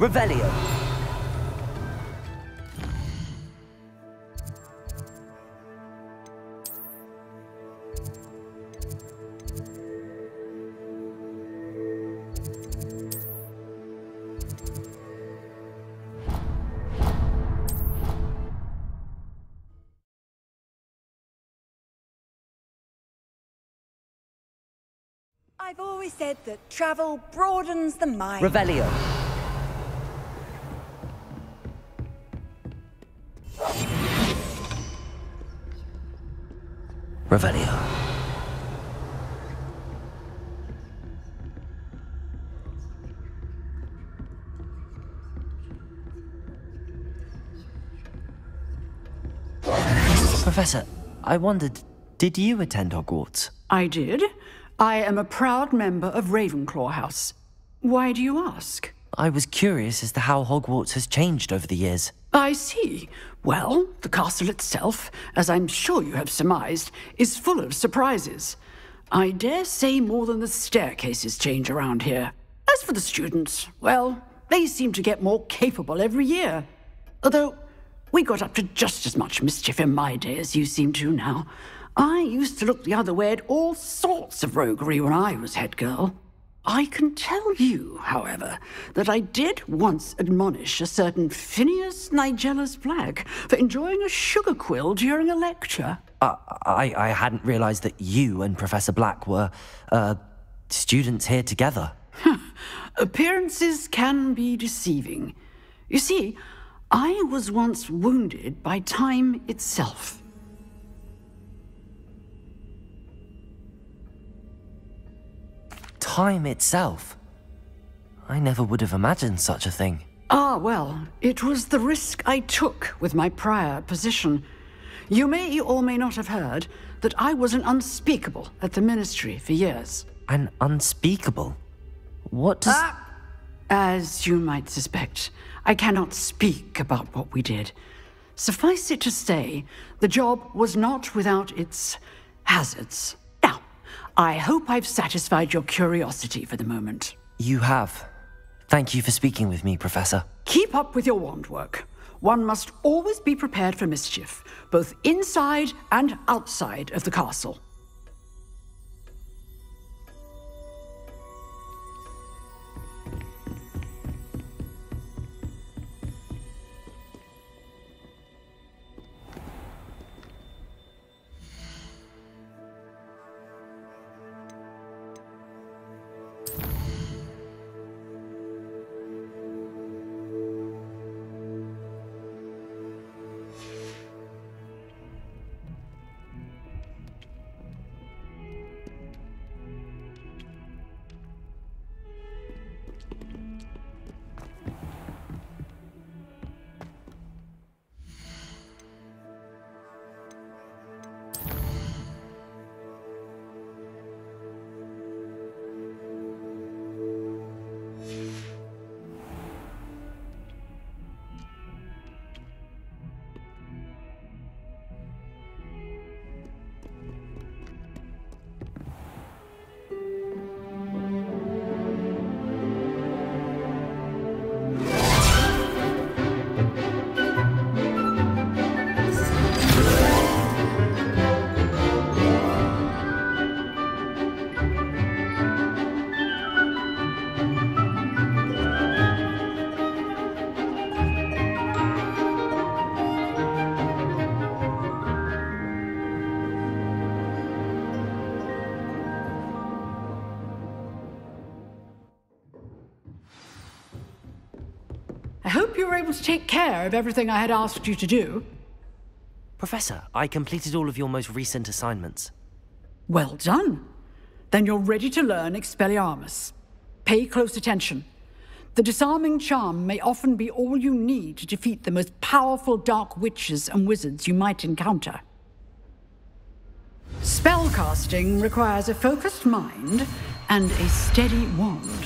Revelio. I've always said that travel broadens the mind. Revelio. Revelio. Professor, I wondered, did you attend Hogwarts? I did. I am a proud member of Ravenclaw House. Why do you ask? I was curious as to how Hogwarts has changed over the years. I see. Well, the castle itself, as I'm sure you have surmised, is full of surprises. I dare say more than the staircases change around here. As for the students, well, they seem to get more capable every year. Although, we got up to just as much mischief in my day as you seem to now. I used to look the other way at all sorts of roguery when I was head girl. I can tell you, however, that I did once admonish a certain Phineas Nigellus Black for enjoying a sugar quill during a lecture. I hadn't realized that you and Professor Black were, students here together. Appearances can be deceiving. You see, I was once wounded by time itself. Time itself? I never would have imagined such a thing. Ah, well, it was the risk I took with my prior position. You may or may not have heard that I was an unspeakable at the Ministry for years. An unspeakable? What does... As you might suspect, I cannot speak about what we did. Suffice it to say, the job was not without its hazards. Now, I hope I've satisfied your curiosity for the moment. You have. Thank you for speaking with me, Professor. Keep up with your wand work. One must always be prepared for mischief, both inside and outside of the castle. I hope you were able to take care of everything I had asked you to do. Professor, I completed all of your most recent assignments. Well done. Then you're ready to learn Expelliarmus. Pay close attention. The disarming charm may often be all you need to defeat the most powerful dark witches and wizards you might encounter. Spellcasting requires a focused mind and a steady wand.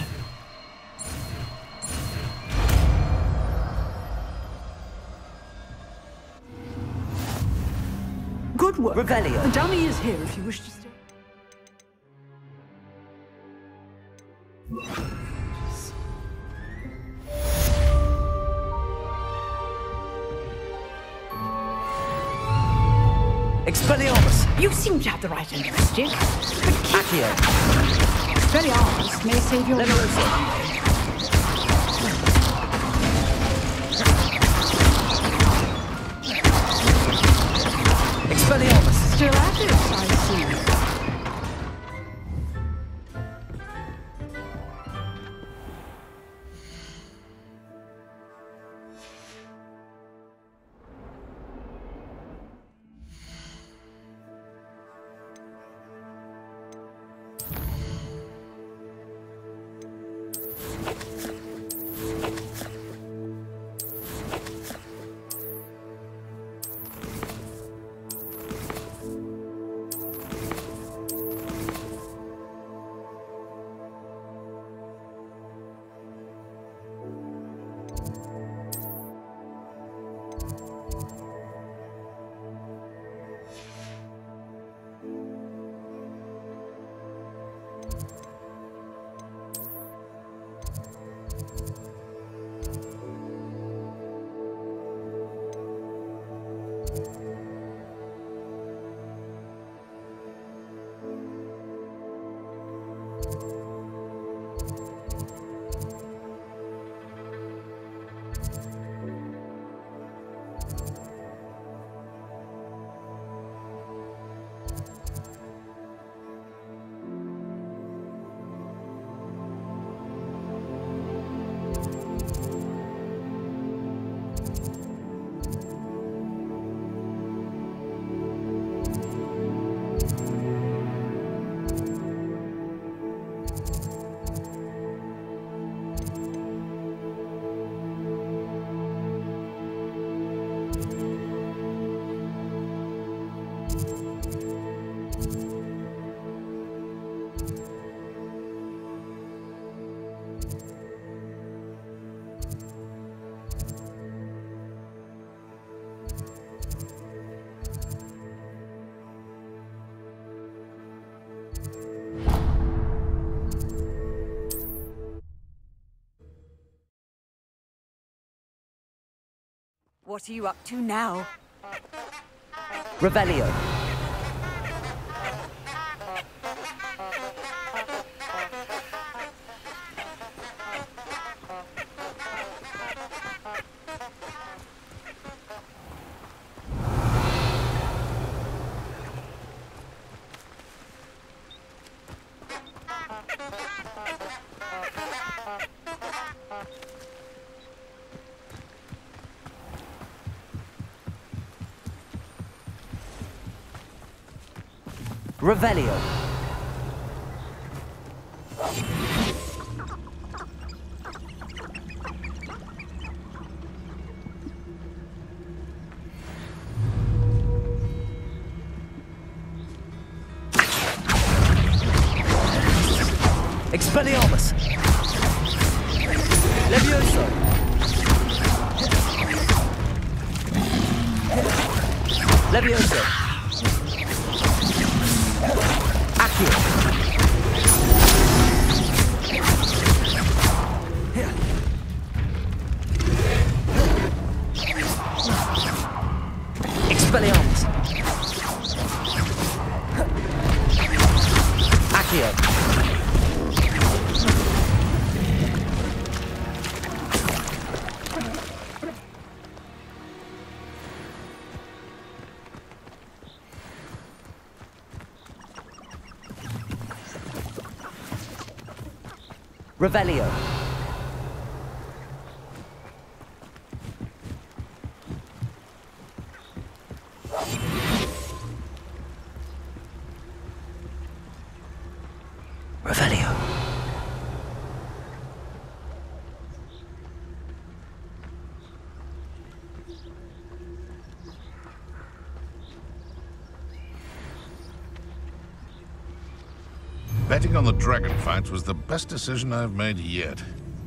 Good work. Revelio. The dummy is here if you wish to stay. Expelliarmus! You seem to have the right interest here. Accio! Expelliarmus may save your Leviosa! Expelliarmus! Still at it, I see. What are you up to now? Revelio. Revelio. Expelliarmus. Levioso. Levioso. Accio. Expelliarmus. Accio. Revelio. Revelio. Betting on the dragon fights was the best decision I've made yet.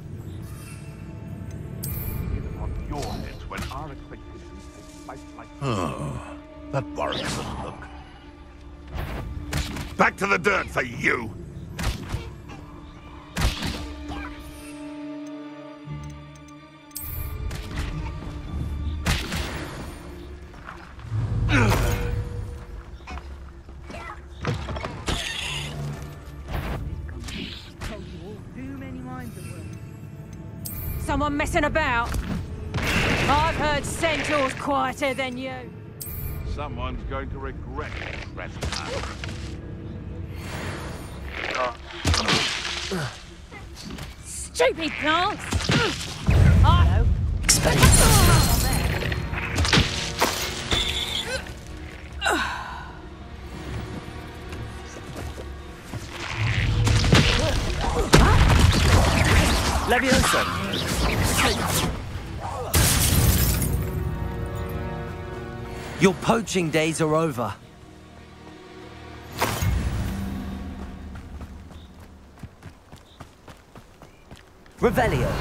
Your heads when our expectations take flight like Oh, that Warwick doesn't look. Back to the dirt for you! someone messing about. I've heard Centaur's quieter than you. Someone's going to regret this trespass. Stupid plants! Hello. Leviosa! Your poaching days are over. Revelio.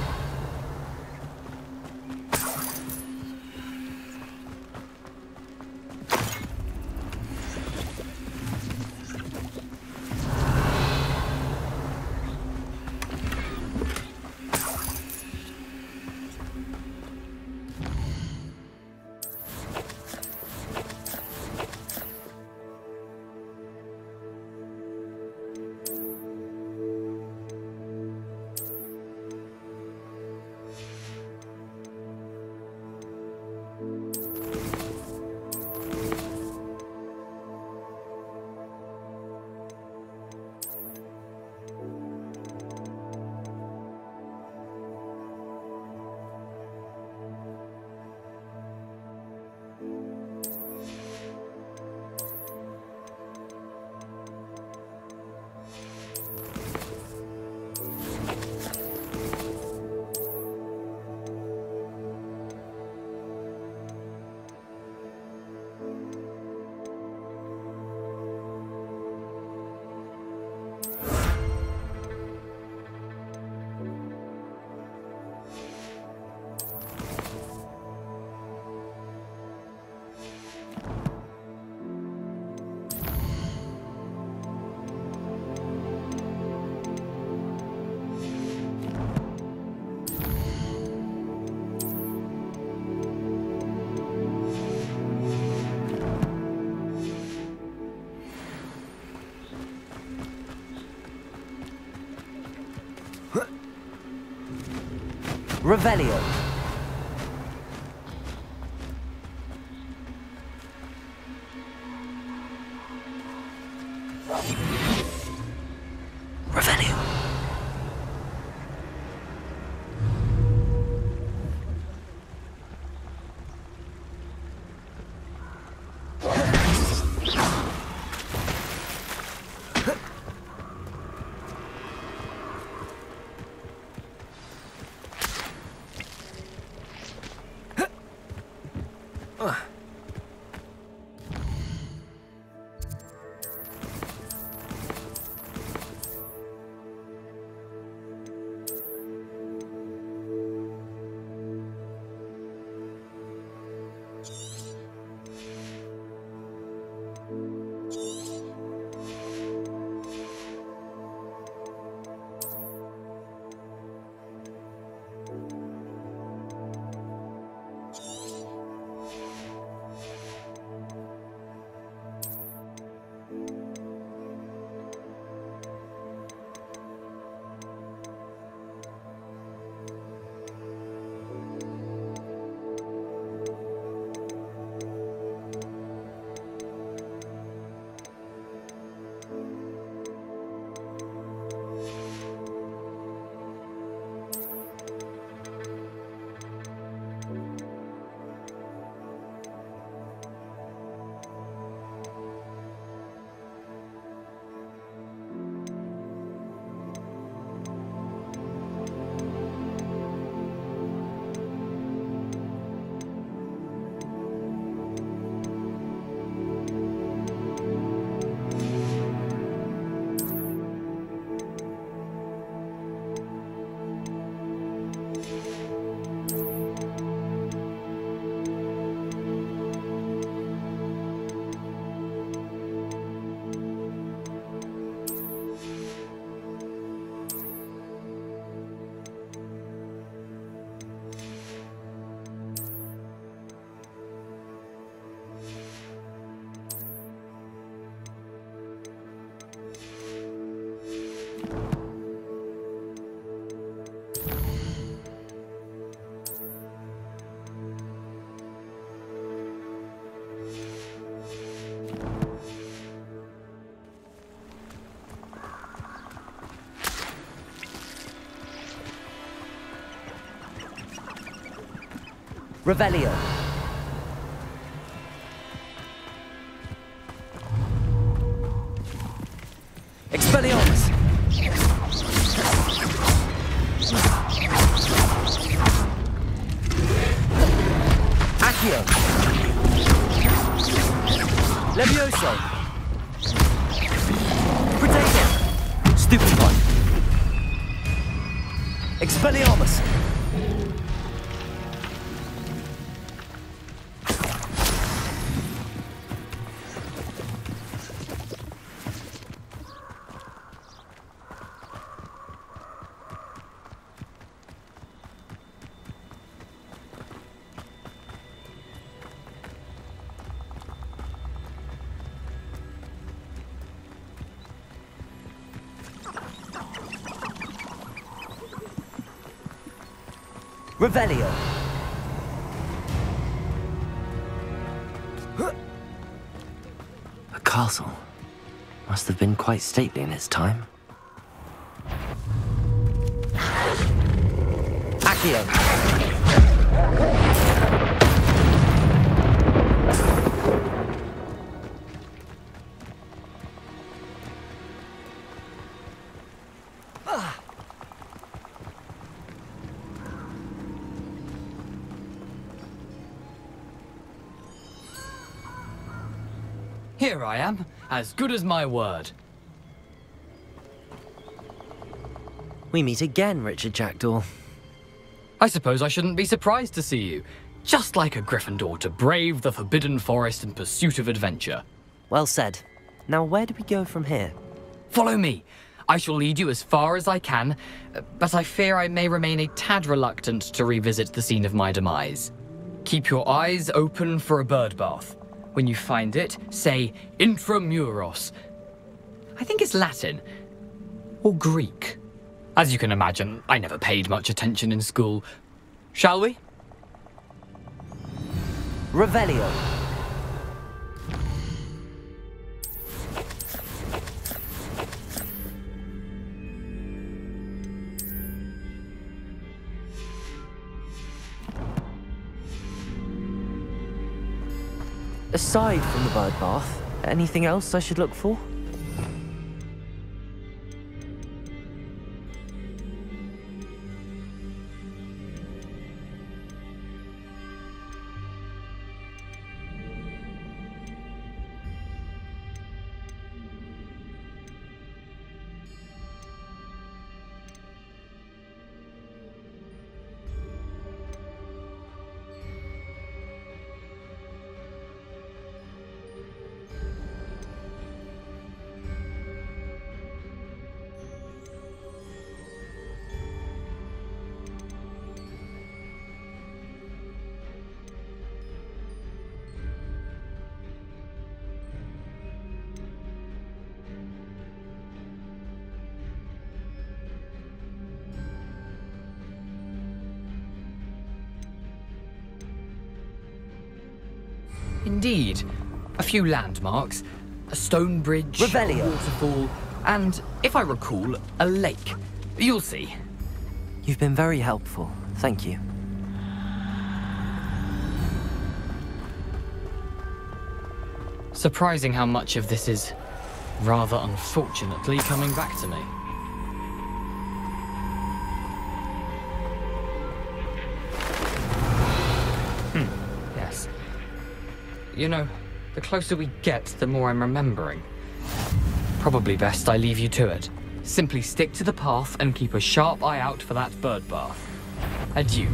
Revelio. Revelio. Revelio. Expelliarmus. Accio. Levioso. Protego. Stupefy. Expelliarmus. Revelio. A castle. Must have been quite stately in its time. Accio. Here I am, as good as my word. We meet again, Richard Jackdaw. I suppose I shouldn't be surprised to see you. Just like a Gryffindor to brave the Forbidden Forest in pursuit of adventure. Well said. Now where do we go from here? Follow me. I shall lead you as far as I can, but I fear I may remain a tad reluctant to revisit the scene of my demise. Keep your eyes open for a bird bath. When you find it, say Intramuros. I think it's Latin. Or Greek. As you can imagine, I never paid much attention in school. Shall we? Revelio. Aside from the bird bath, anything else I should look for? Indeed. A few landmarks, a stone bridge, Revelio. a waterfall, and, if I recall, a lake. You'll see. You've been very helpful. Thank you. Surprising how much of this is, rather unfortunately, coming back to me. Yes. You know, the closer we get, the more I'm remembering. Probably best I leave you to it. Simply stick to the path and keep a sharp eye out for that bird bath. Adieu.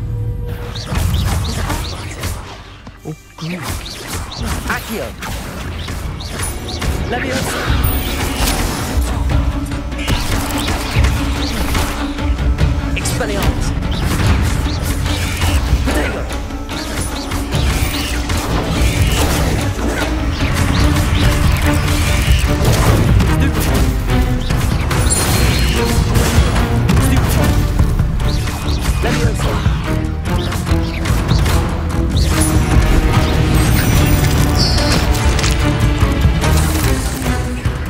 Oh, Accio. Leviosa. Expelliarmus. Protego.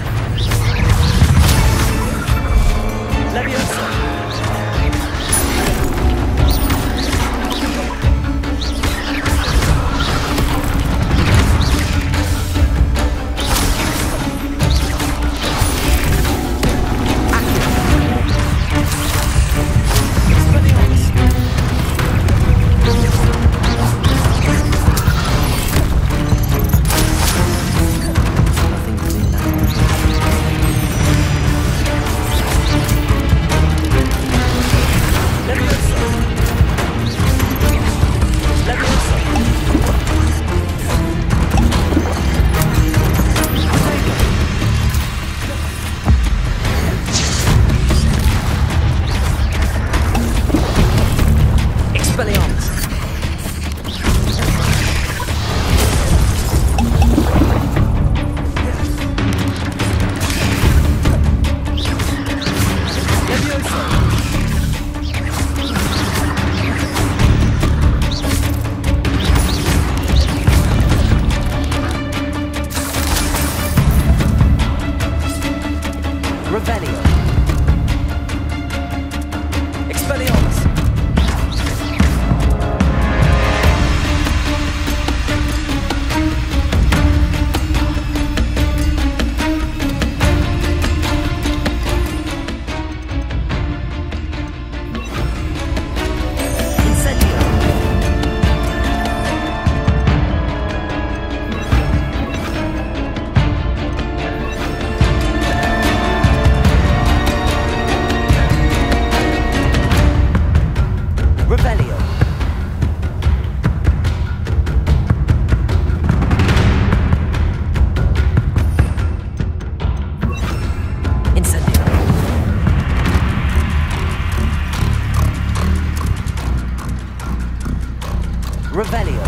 Leviosa. Revelio. Expelliarmus. Revelio.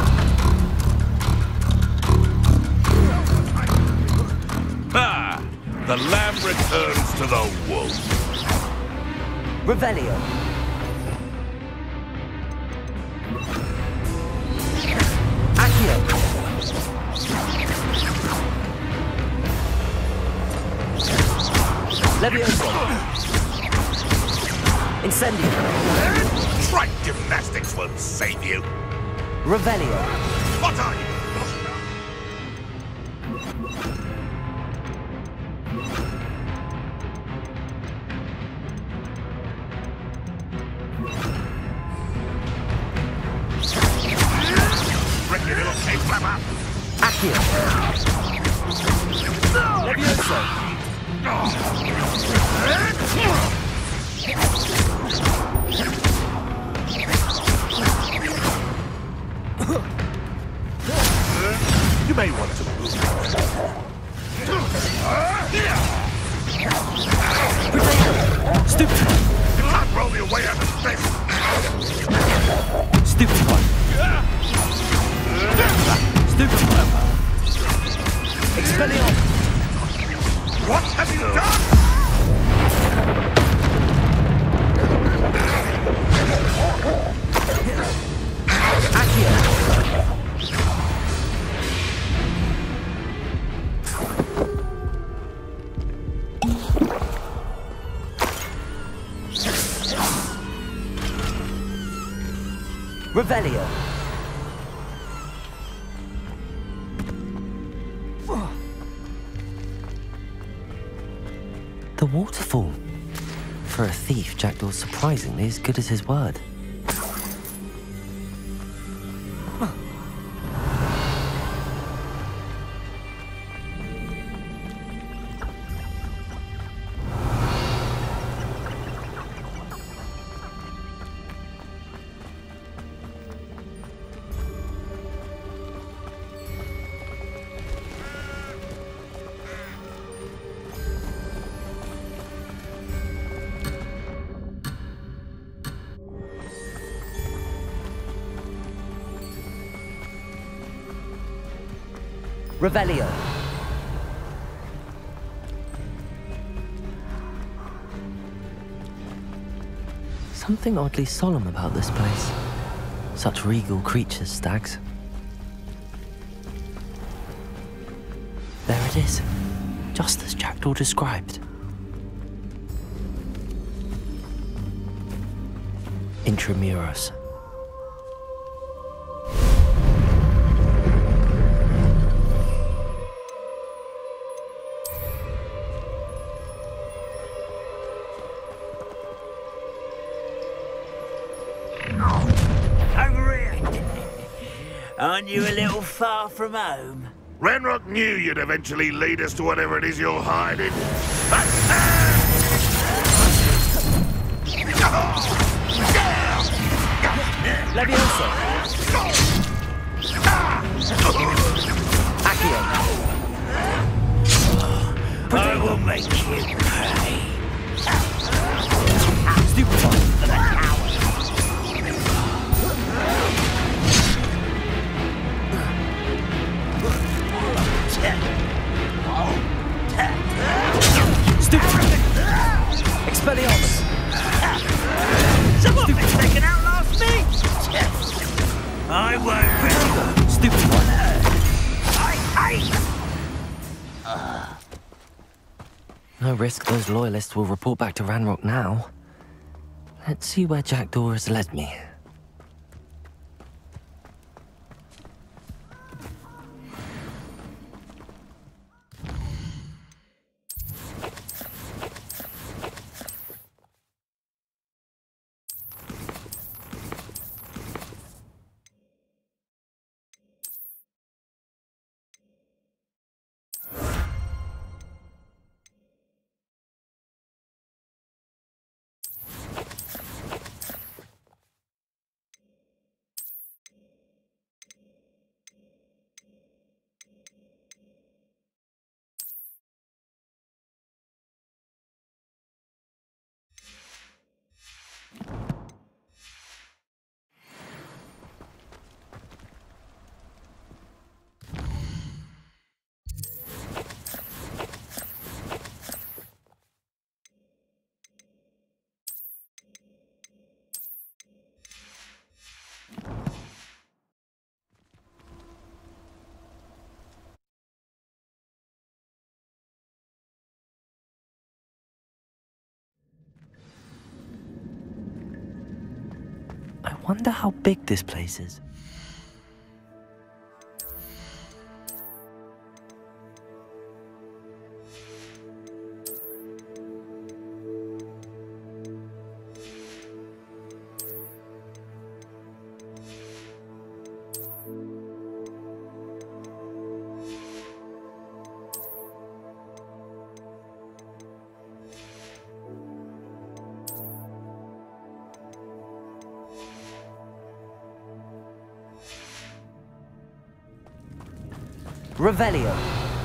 Ah! The lamb returns to the wolf. Revelio. Accio. Levioso. Incendio. Trite gymnastics won't save you. Revelio. What are you? Reckon it'll take flapper. Accio. Levioso. You may want to move. Stupid. You can't roll your way out of this. Stupid one. Stupid one. Expelliarmus. What have you done? Accio. Revelio. The waterfall. For a thief, Jackdaw's surprisingly as good as his word. Revelio. Something oddly solemn about this place. Such regal creatures, stags. There it is, just as Jackdaw described. Intramuros. Aren't you a little far from home? Ranrock knew you'd eventually lead us to whatever it is you're hiding. Levioso. Accio. I will make you pay. Stupid one. Expelliarmus! Someone thinks they can outlast me! I won't. Stupid one. I hate. No risk those loyalists will report back to Ranrock now. Let's see where Jackdaw has led me. I wonder how big this place is. Revelio.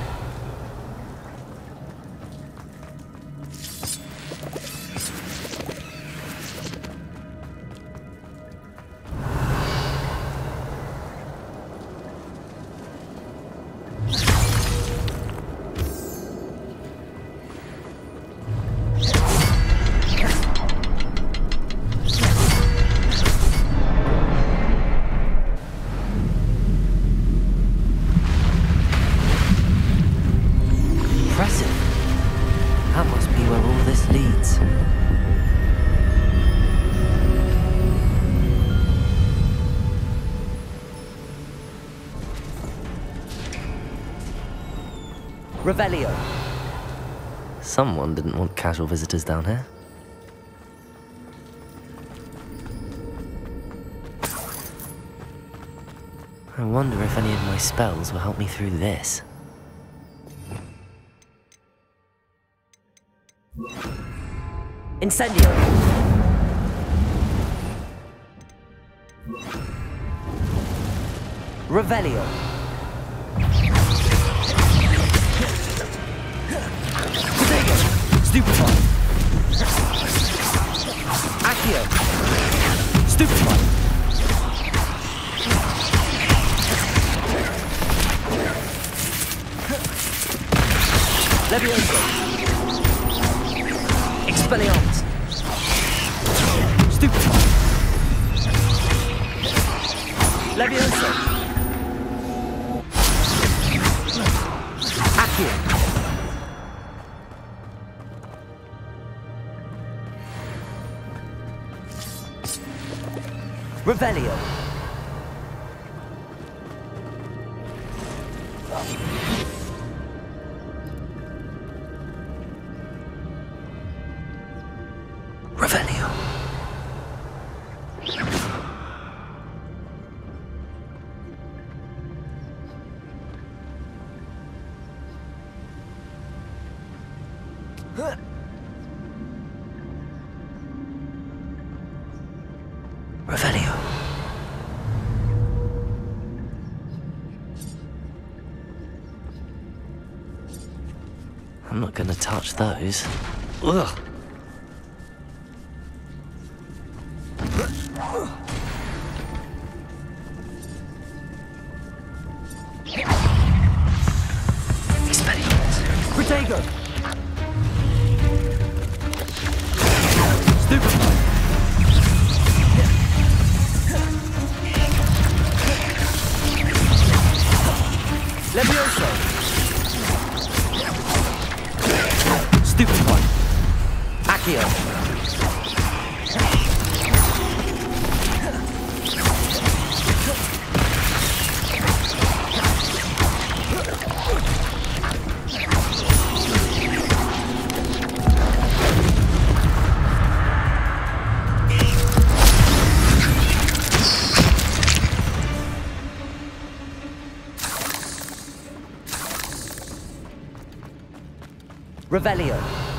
Revelio. Someone didn't want casual visitors down here. I wonder if any of my spells will help me through this. Incendio! Revelio! Stupefy! Accio! Stupefy! Levioso! Expelliarmus! Stupefy! Levioso! Accio! Revelio. Revelio. Revelio. I'm not gonna touch those. Ugh. Protego! Stupefy! Levioso! Stupefy! Accio! Revelio.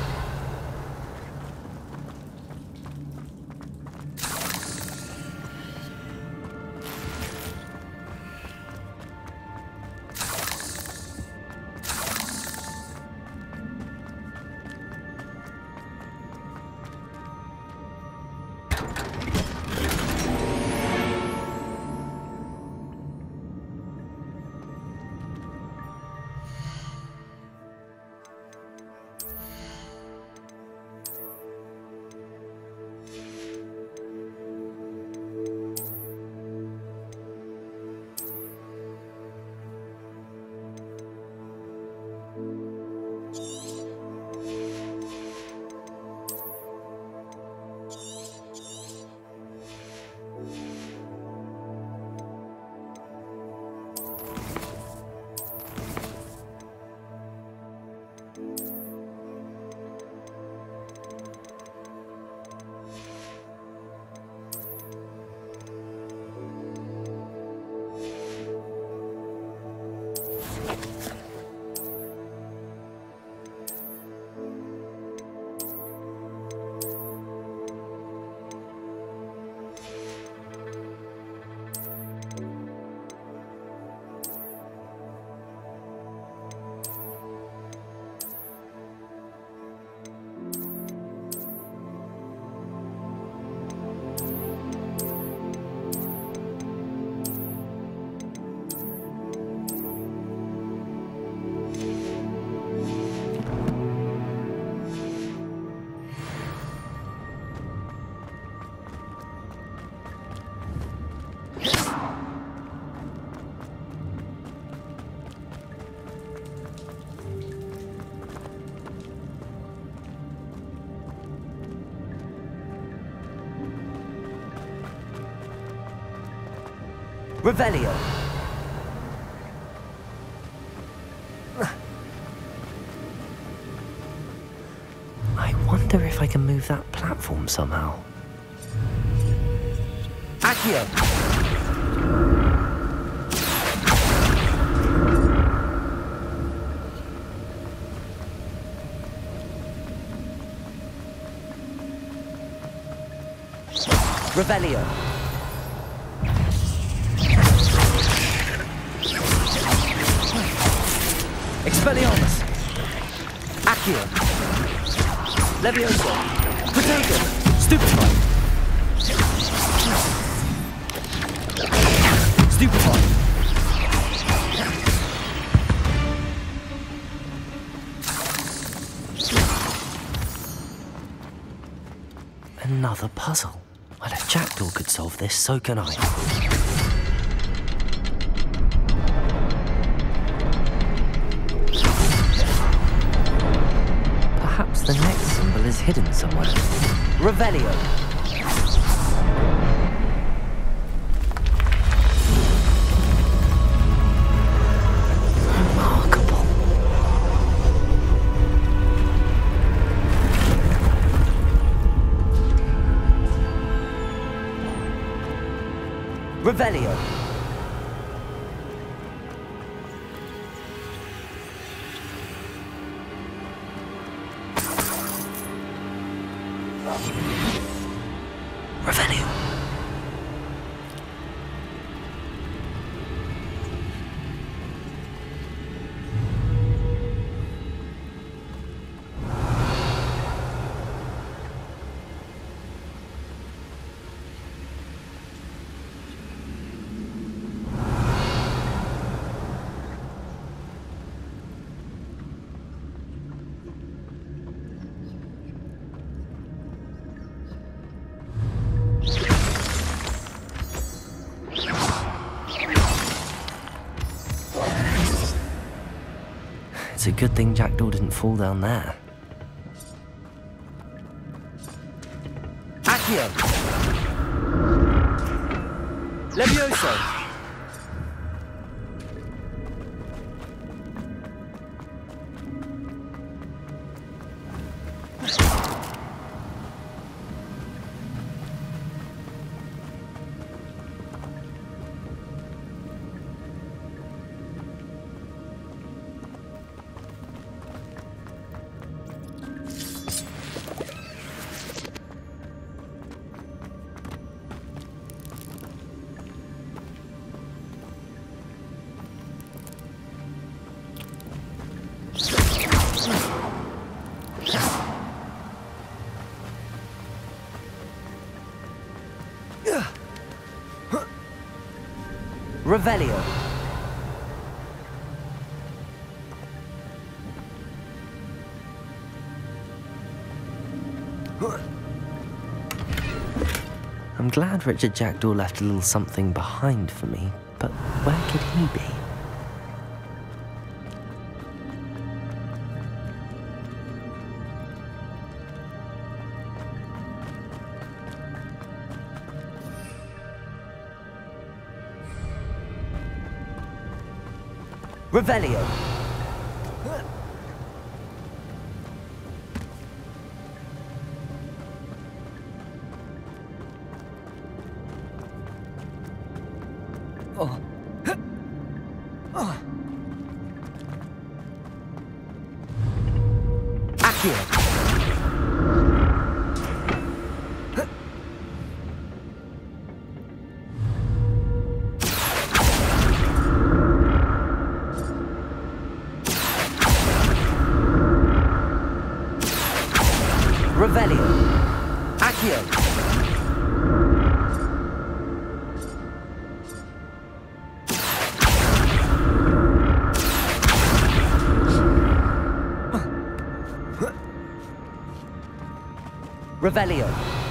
Revelio. I wonder if I can move that platform somehow. Accio! Revelio. Expelliarmus! Accio! Levioso! Protego! Stupefy! Stupefy! Another puzzle. Well, if Jackdaw could solve this, so can I. Perhaps the next symbol is hidden somewhere. Revelio. Remarkable. Revelio. Revelio. It's a good thing Jackdaw didn't fall down there. Accio! Levioso! Revelio. I'm glad Richard Jackdaw left a little something behind for me, but where could he be? Revelio. Accio. Revelio. Accio. Revelio.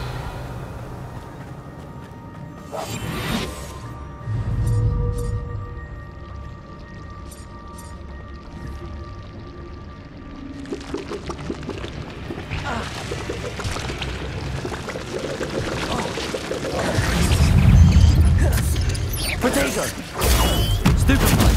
Protego. Stupefy.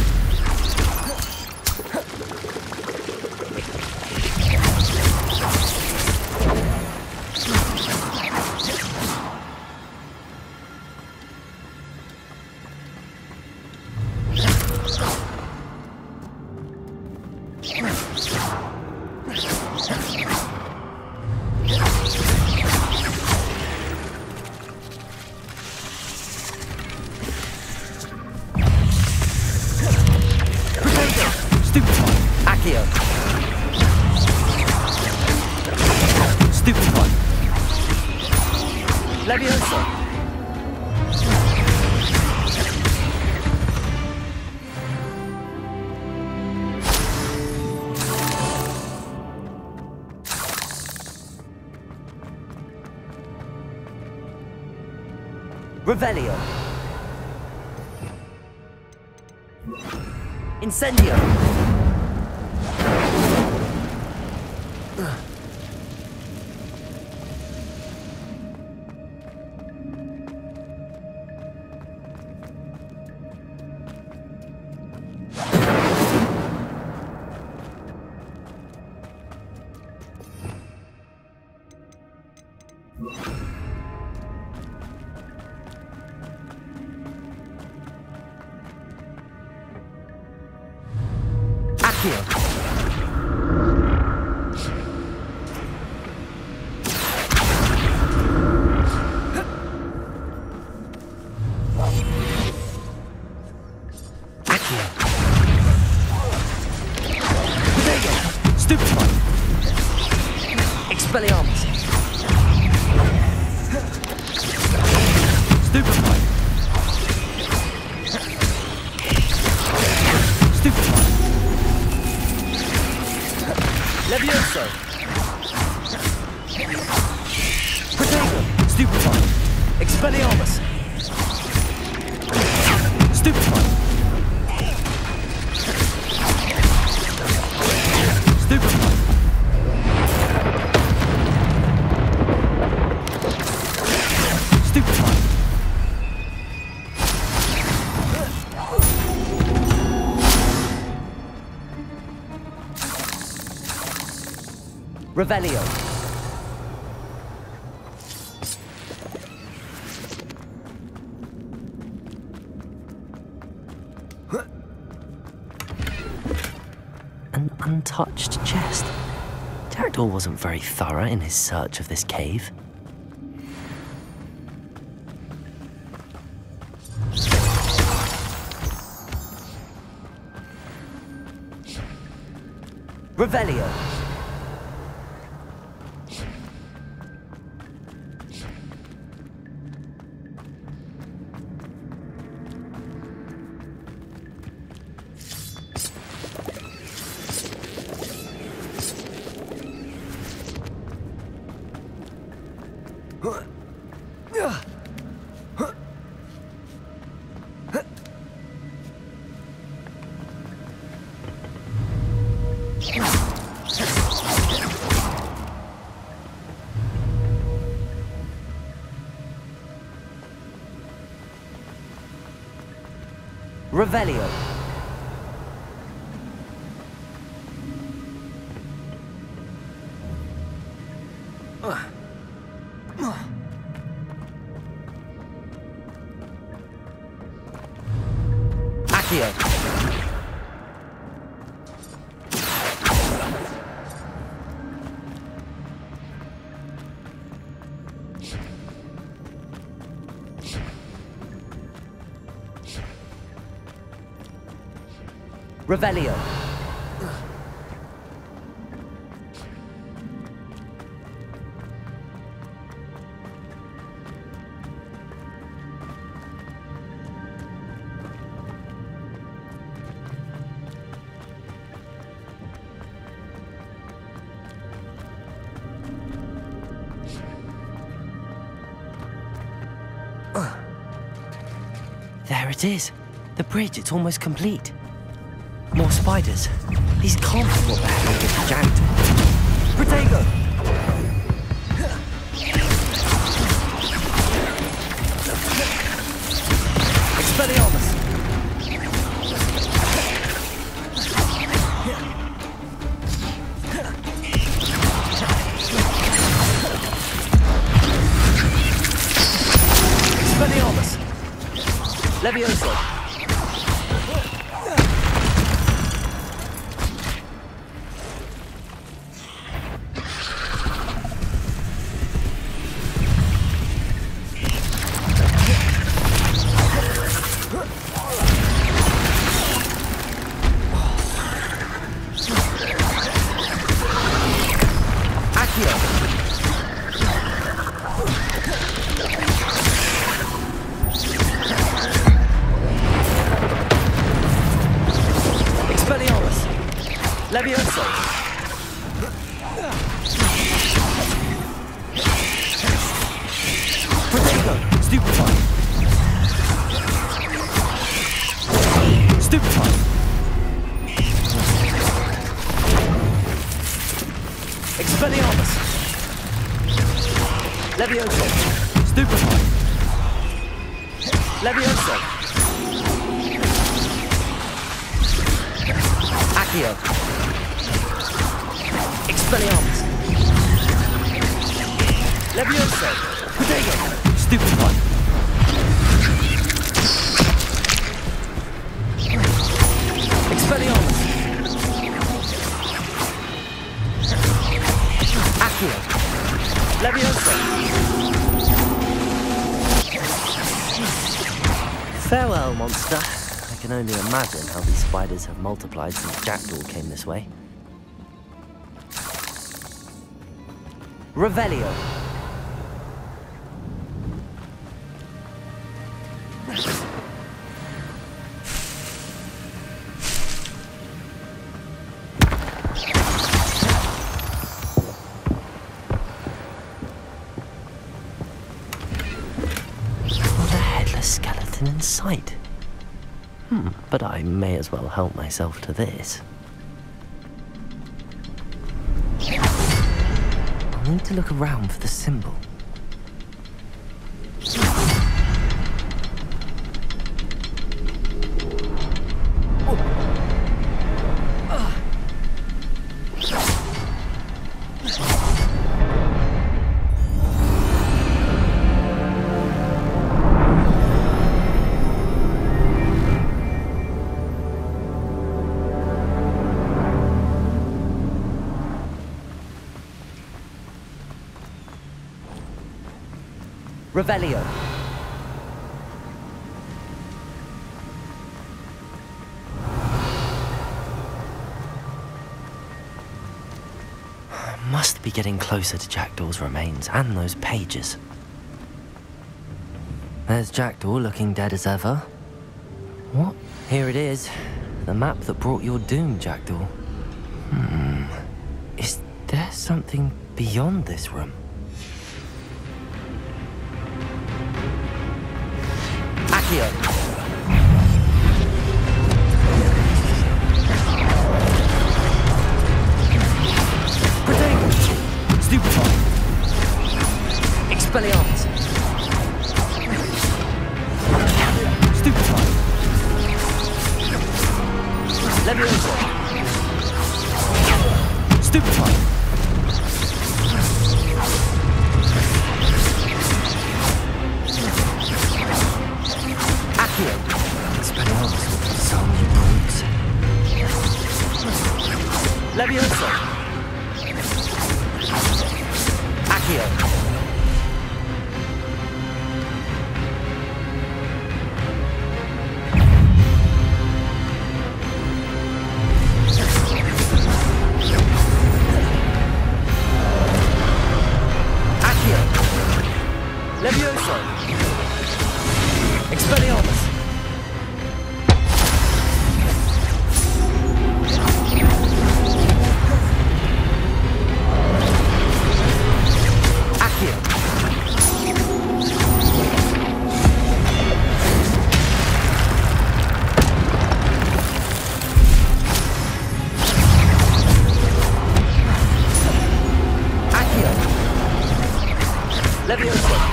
Accio. Stupefy. Levioso. Revelio. Incendio. Accio. Stupefy. Expelliarmus. Stupefy. Stupefy. Levioso. Protego. Stupefy. Expelliarmus. Stupefy. Stupefy. Revelio. An untouched chest. Jackdaw wasn't very thorough in his search of this cave. Revelio. Revelio. Accio. Revelio. There it is. The bridge, it's almost complete. More spiders. These can't be what the hell gets jacked. Protego! Expelliarmus! Expelliarmus! Levioso! Levioso! Protego! Stupefy! Stupefy! Expelliarmus! Levioso! Stupefy! Levioso! Accio! Expelliarmus! Levioso! Protego! Stupefy! Expelliarmus! Accio! Levioso! Farewell, monster. I can only imagine how these spiders have multiplied since Jackdaw came this way. Revelio. Not a headless skeleton in sight. But I may as well help myself to this. I need to look around for the symbol. Revelio. Must be getting closer to Jackdaw's remains and those pages. There's Jackdaw looking dead as ever. What? Here it is. The map that brought your doom, Jackdaw. Is there something beyond this room? Accio! Protego! Stupefy! Expelliarmus! Stupefy! Leviosa! Stupefy! Accio! Expelliarmus with some brutes. Leviosa! Accio! Levioso! Expelliarmus! Accio! Accio! Levioso!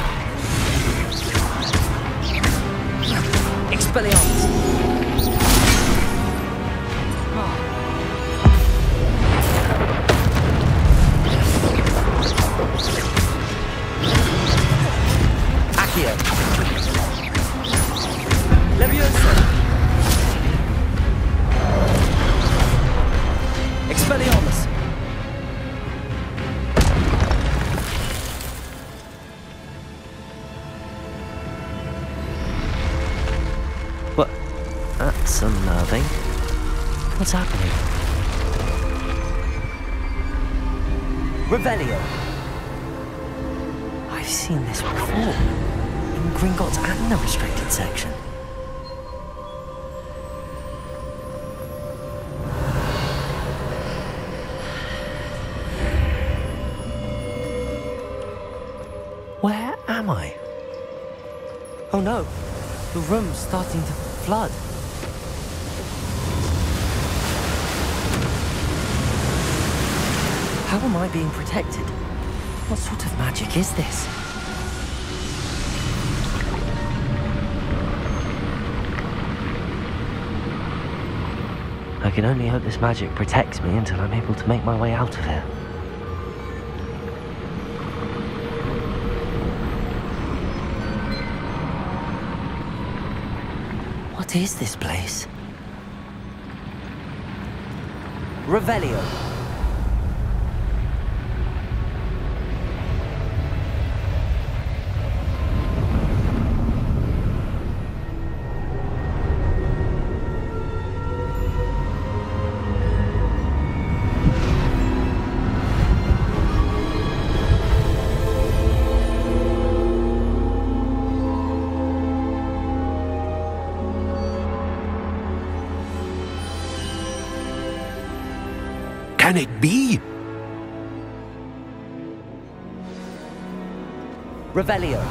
Expelliarmus! Accio! Levioso! Expelliarmus! What? That's unnerving. What's happening? Revelio! I've seen this before. In Gringotts and the restricted section. Where am I? Oh no! The room's starting to flood. How am I being protected? What sort of magic is this? I can only hope this magic protects me until I'm able to make my way out of here. What is this place? Revelio. Can it be? Revelio.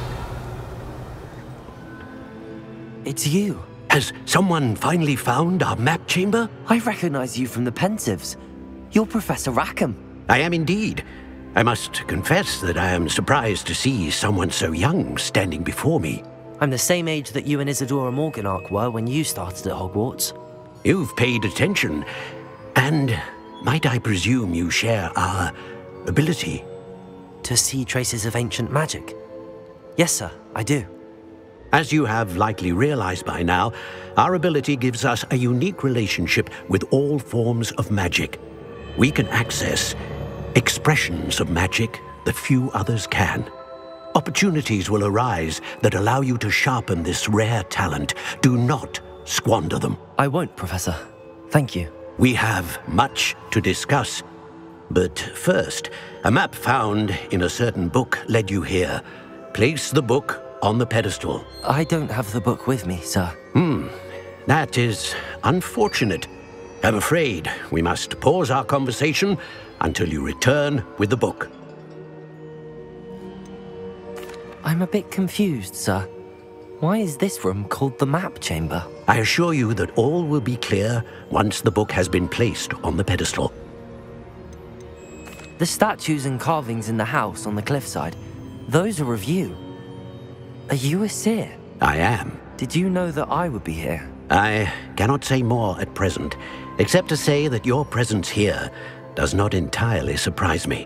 It's you. Has someone finally found our map chamber? I recognize you from the Pensives. You're Professor Rackham. I am indeed. I must confess that I am surprised to see someone so young standing before me. I'm the same age that you and Isadora Morganach were when you started at Hogwarts. You've paid attention, and might I presume you share our ability? To see traces of ancient magic? Yes, sir, I do. As you have likely realized by now, our ability gives us a unique relationship with all forms of magic. We can access expressions of magic that few others can. Opportunities will arise that allow you to sharpen this rare talent. Do not squander them. I won't, Professor. Thank you. We have much to discuss. But first, a map found in a certain book led you here. Place the book on the pedestal. I don't have the book with me, sir. That is unfortunate. I'm afraid we must pause our conversation until you return with the book. I'm a bit confused, sir. Why is this room called the map chamber? I assure you that all will be clear once the book has been placed on the pedestal. The statues and carvings in the house on the cliffside, those are of you. Are you a seer? I am. Did you know that I would be here? I cannot say more at present, except to say that your presence here does not entirely surprise me.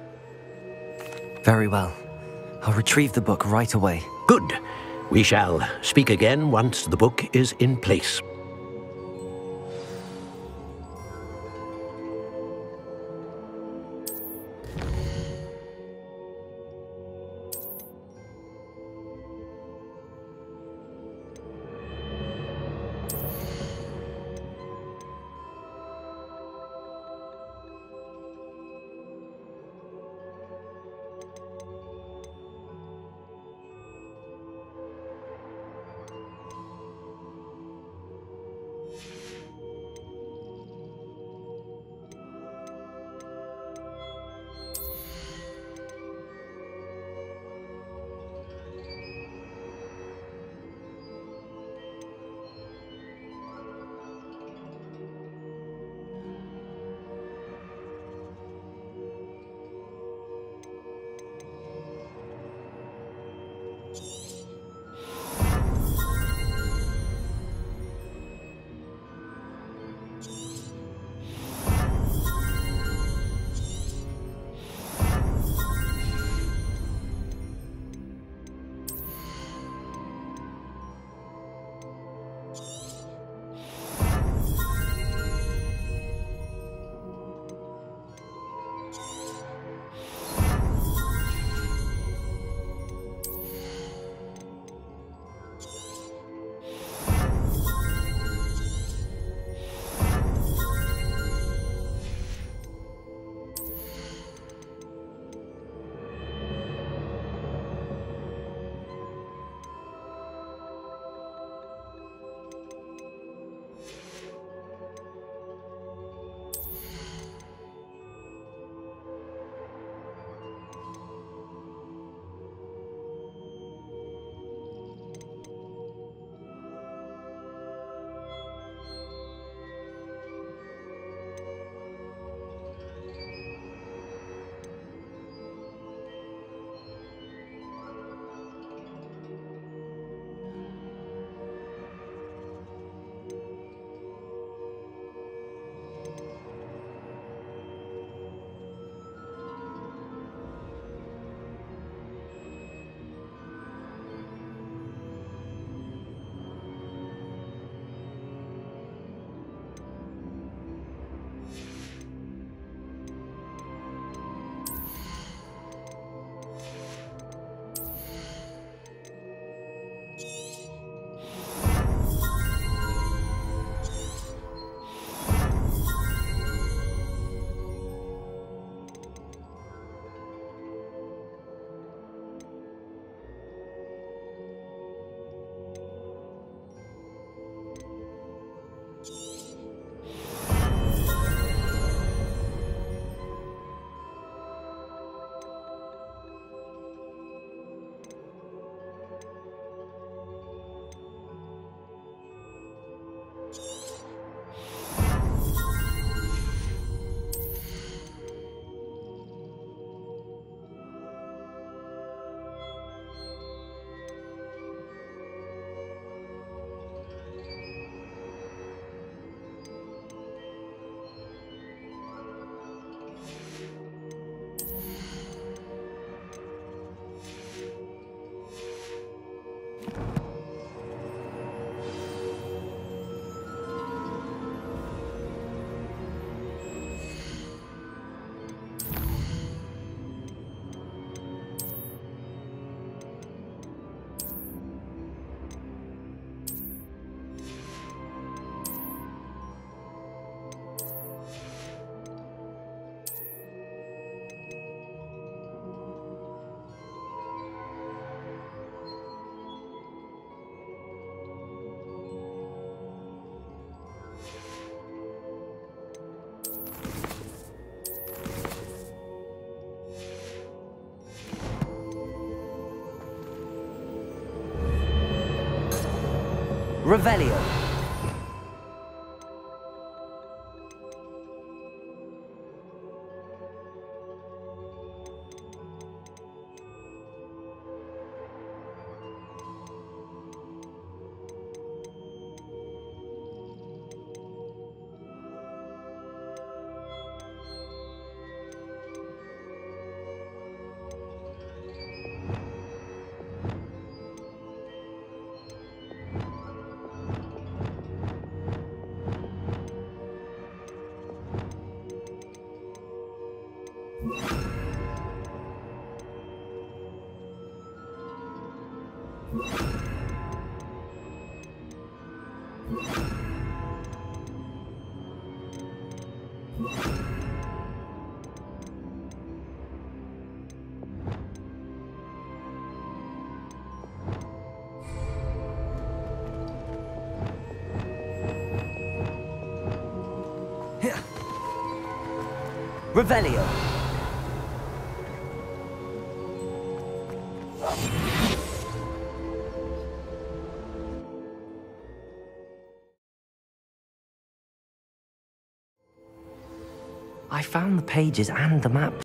Very well. I'll retrieve the book right away. Good. We shall speak again once the book is in place. Revelio. Revelio. I found the pages and the map.